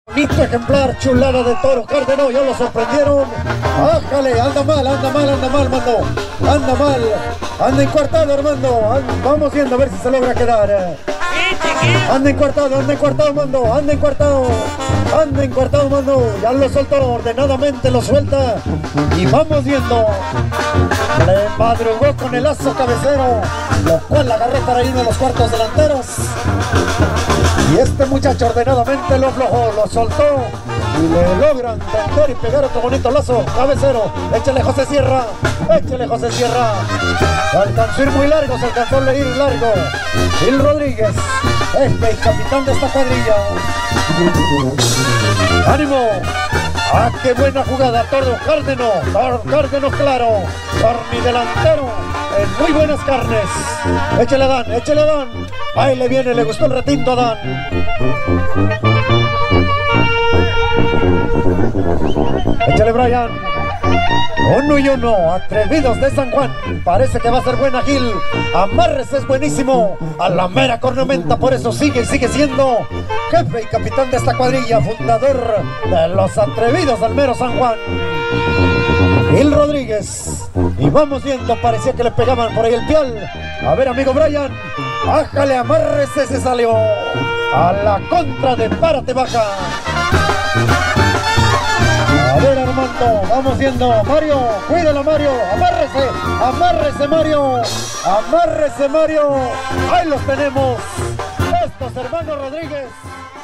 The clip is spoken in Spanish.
Bonito ejemplar, chulada de toro, Cárdeno, ya lo sorprendieron. Ájale, anda mal, Mando. Anda mal, anda encuartado, Armando. Vamos viendo a ver si se logra quedar. Anda encuartado, Mando. Anda encuartado, Mando. Ya lo soltó, ordenadamente lo suelta. Y vamos viendo. Le madrugó con el lazo cabecero, lo cual agarró para uno de los cuartos delanteros. Y este muchacho ordenadamente lo aflojó, lo soltó y le logran tender y pegar otro bonito lazo cabecero. Échale José Sierra, Se alcanzó a ir muy largo, se alcanzó a ir largo. Gil Rodríguez, jefe y capitán de esta cuadrilla. ¡Ánimo! ¡Ah, qué buena jugada! Toro Cárdeno claro, por mi delantero, en muy buenas carnes. Échale Dan. Ahí le viene, le gustó el retinto a Dan. Échale Brian. 1-1, atrevidos de San Juan. Parece que va a ser buena Gil. Amarres es buenísimo. A la mera cornamenta, por eso sigue siendo jefe y capitán de esta cuadrilla, fundador de los atrevidos del mero San Juan. Gil Rodríguez. Y vamos viendo, parecía que le pegaban por ahí el pial. A ver, amigo Brian. Bájale, amárrese, se salió. A la contra de párate, baja. A ver, Armando, vamos viendo. Mario, cuídalo, Mario. Amárrese, Mario. Ahí los tenemos. Estos hermanos Rodríguez.